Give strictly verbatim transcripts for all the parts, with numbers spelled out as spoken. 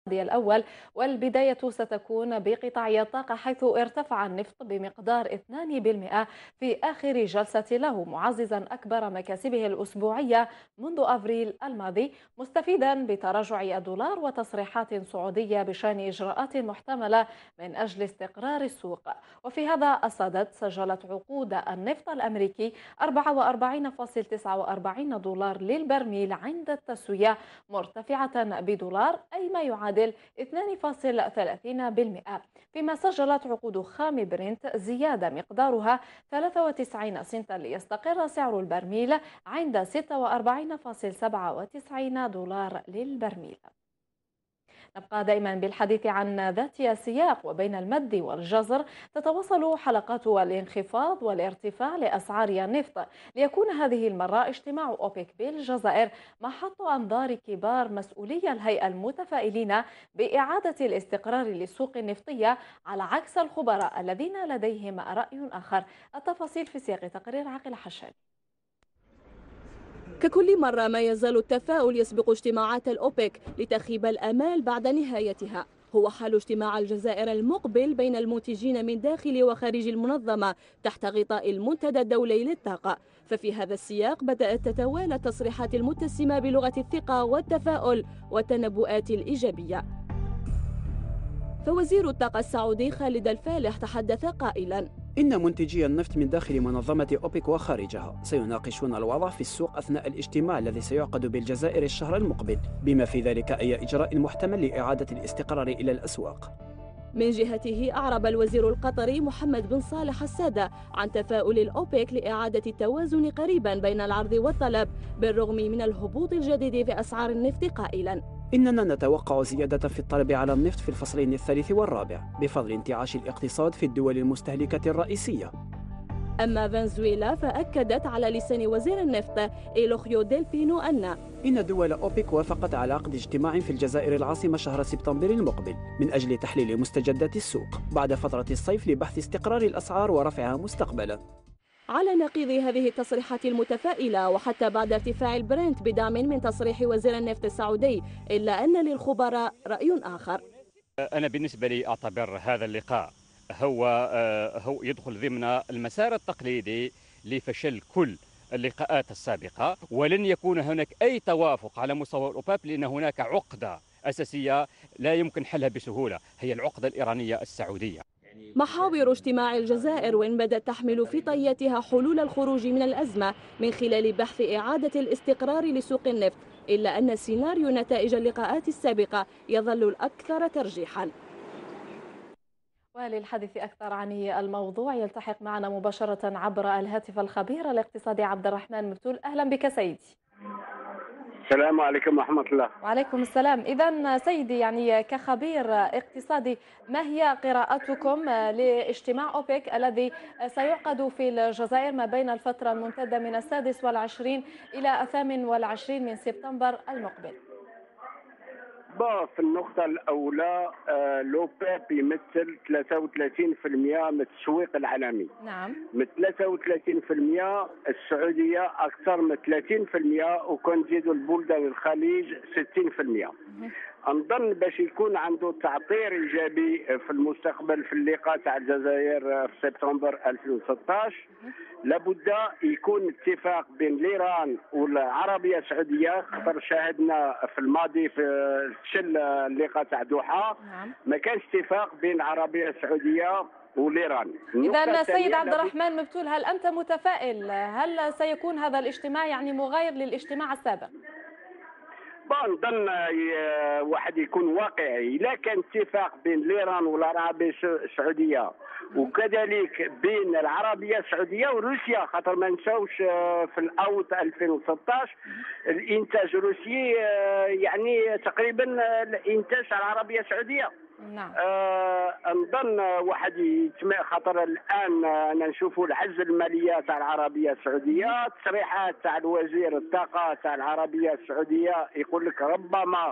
الأول، والبداية ستكون بقطاع الطاقة حيث ارتفع النفط بمقدار اثنين بالمئة في آخر جلسة له، معززا أكبر مكاسبه الأسبوعية منذ أفريل الماضي، مستفيدا بتراجع الدولار وتصريحات سعودية بشأن إجراءات محتملة من أجل استقرار السوق. وفي هذا الصدد سجلت عقود النفط الأمريكي أربعة وأربعين فاصلة تسعة وأربعين دولار للبرميل عند التسوية، مرتفعة بدولار أي ما يعادل اثنين فاصلة ثلاثين بالمئة، فيما سجلت عقود خام برنت زيادة مقدارها ثلاثة وتسعين سنتا ليستقر سعر البرميل عند ستة وأربعين فاصلة سبعة وتسعين دولار للبرميل. نبقى دائما بالحديث عن ذات السياق، وبين المد والجزر تتواصل حلقات الانخفاض والارتفاع لأسعار النفط، ليكون هذه المرة اجتماع أوبك بالجزائر محط أنظار كبار مسؤولي الهيئة المتفائلين بإعادة الاستقرار للسوق النفطية، على عكس الخبراء الذين لديهم رأي آخر. التفاصيل في سياق تقرير عقل حشاد. ككل مرة ما يزال التفاؤل يسبق اجتماعات الأوبك لتخيب الأمال بعد نهايتها. هو حال اجتماع الجزائر المقبل بين المنتجين من داخل وخارج المنظمة تحت غطاء المنتدى الدولي للطاقة. ففي هذا السياق بدأت تتوالى التصريحات المتسمة بلغة الثقة والتفاؤل والتنبؤات الإيجابية. فوزير الطاقة السعودي خالد الفالح تحدث قائلا: إن منتجي النفط من داخل منظمة أوبك وخارجها سيناقشون الوضع في السوق أثناء الاجتماع الذي سيعقد بالجزائر الشهر المقبل، بما في ذلك أي إجراء محتمل لإعادة الاستقرار إلى الأسواق. من جهته أعرب الوزير القطري محمد بن صالح السادة عن تفاؤل الأوبك لإعادة التوازن قريبا بين العرض والطلب بالرغم من الهبوط الجديد في أسعار النفط، قائلا: إننا نتوقع زيادة في الطلب على النفط في الفصلين الثالث والرابع بفضل انتعاش الاقتصاد في الدول المستهلكة الرئيسية. أما فنزويلا فأكدت على لسان وزير النفط إيلوخيو ديلبينو أن إن دول أوبك وافقت على عقد اجتماع في الجزائر العاصمة شهر سبتمبر المقبل من أجل تحليل مستجدات السوق بعد فترة الصيف لبحث استقرار الأسعار ورفعها مستقبلا. على نقيض هذه التصريحات المتفائلة وحتى بعد ارتفاع البرنت بدعم من تصريح وزير النفط السعودي، إلا أن للخبراء رأي آخر. أنا بالنسبة لي أعتبر هذا اللقاء هو هو يدخل ضمن المسار التقليدي لفشل كل اللقاءات السابقة، ولن يكون هناك أي توافق على مستوى الأوباب، لأن هناك عقدة أساسية لا يمكن حلها بسهولة، هي العقدة الإيرانية السعودية. محاور اجتماع الجزائر وإن بدأت تحمل في طياتها حلول الخروج من الأزمة من خلال بحث إعادة الاستقرار لسوق النفط، إلا أن سيناريو نتائج اللقاءات السابقة يظل الأكثر ترجيحا. وللحديث أكثر عن الموضوع يلتحق معنا مباشرة عبر الهاتف الخبير الاقتصادي عبد الرحمن مبتول. أهلا بك سيدي. السلام عليكم ورحمة الله. وعليكم السلام. إذا سيدي، يعني كخبير اقتصادي، ما هي قراءتكم لاجتماع أوبك الذي سيعقد في الجزائر ما بين الفترة الممتدة من السادس والعشرين إلى الثامن والعشرين من سبتمبر المقبل؟ في النقطة الأولى لوبيب يمثل ثلاثة وثلاثين بالمئة من التسويق العالمي. نعم. من ثلاثة وثلاثين بالمئة السعودية أكثر من ثلاثين بالمئة، وكون نزيدوا البلدان الخليج ستين بالمئة. نظن باش يكون عنده تعطير إيجابي في المستقبل في اللقاء تاع الجزائر في سبتمبر ألفين وستة عشر، لابد يكون اتفاق بين ايران والعربيه السعوديه، خاطر شاهدنا في الماضي في فشل اللقاء تاع دوحه ما كانش اتفاق بين العربيه السعوديه والايران. اذا سيد عبد الرحمن مبتول، هل انت متفائل؟ هل سيكون هذا الاجتماع يعني مغاير للاجتماع السابق؟ نظن واحد يكون واقعي. اذا كان اتفاق بين ايران والعربيه السعوديه وكذلك بين العربيه السعوديه وروسيا، خاطر ما نساوش في الاوت ألفين وستة عشر الانتاج الروسي يعني تقريبا الانتاج على العربيه السعوديه. نعم. آه نظن واحد يتم، خاطر الان انا نشوفوا العجز الماليه تاع العربيه السعوديه، تصريحات تاع الوزير الطاقه تاع العربيه السعوديه يقول لك ربما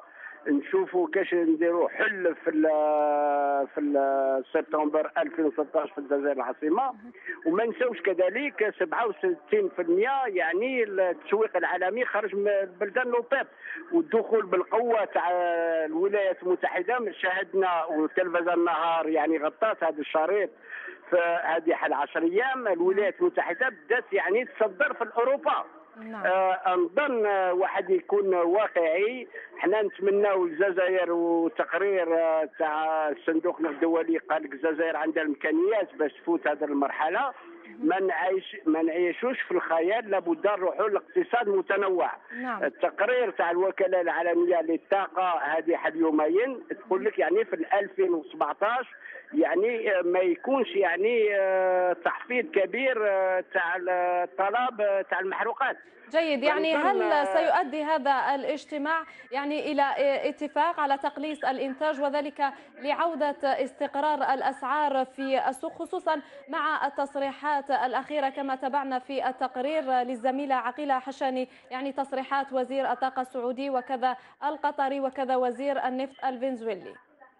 نشوفوا كاش نديروا حل في ال في ال سبتمبر ألفين وثلاثة عشر في الجزائر العاصمه. وما نساوش كذلك سبعة وستين بالمئة يعني التسويق العالمي خرج من البلدان لوبيب، والدخول بالقوه تاع الولايات المتحده شاهدنا، والتلفزه النهار يعني غطات هذا الشريط في هذه حل عشر ايام. الولايات المتحده بدات يعني تصدر في اوروبا. نعم. آه نظن آه واحد يكون واقعي. احنا نتمناو الجزائر، وتقرير آه تاع الصندوق الدولي قال لك الجزائر عندها الامكانيات باش تفوت هذه المرحله. ما نعيش ما نعيشوش في الخيال، لابد نروحوا لاقتصاد متنوع. نعم. التقرير تاع الوكاله العالميه للطاقه هذه حد يومين تقول لك يعني في ألفين وسبعطاش يعني ما يكونش يعني تحفيظ كبير تاع الطلب تاع المحروقات. جيد. يعني هل سيؤدي هذا الاجتماع يعني إلى اتفاق على تقليص الإنتاج وذلك لعودة استقرار الأسعار في السوق، خصوصا مع التصريحات الأخيرة كما تابعنا في التقرير للزميلة عقيلة حشاني، يعني تصريحات وزير الطاقة السعودي وكذا القطري وكذا وزير النفط الفنزويلي؟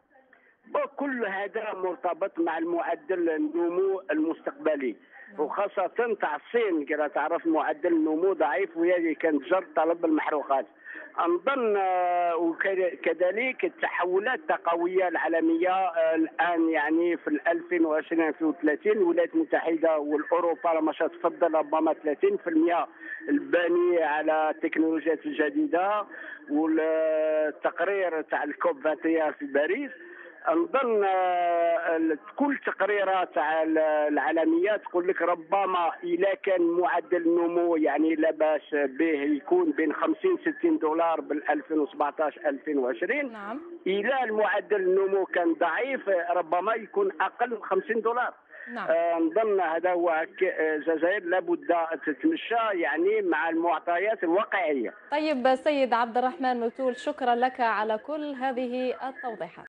كل هذا مرتبط مع المعدل النمو المستقبلي، وخاصة تاع الصين كما تعرف معدل النمو ضعيف، وهذه كانت جر طلب المحروقات. نظن وكذلك التحولات التقوية العالمية الآن يعني في ألفين وعشرين ألفين وثلاثين الولايات المتحدة والأوروبا لما تفضل ربما ثلاثين بالمئة الباني على التكنولوجيات الجديدة. والتقرير تاع الكوب واحد وعشرين في باريس نظن كل تقريرات العالمية تقول لك ربما إذا كان معدل النمو يعني لا باس به يكون بين خمسين ستين دولار بال ألفين وسبعطاش ألفين وعشرين. نعم. إذا المعدل النمو كان ضعيف ربما يكون أقل من خمسين دولار. نعم. آه نظن هذا هو الجزائر لابد تتمشى يعني مع المعطيات الواقعية. طيب سيد عبد الرحمن متول، شكرا لك على كل هذه التوضيحات.